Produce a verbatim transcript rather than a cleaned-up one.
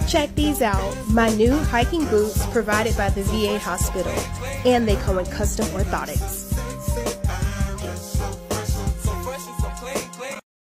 Check these out, my new hiking boots provided by the V A hospital, and they come with custom orthotics.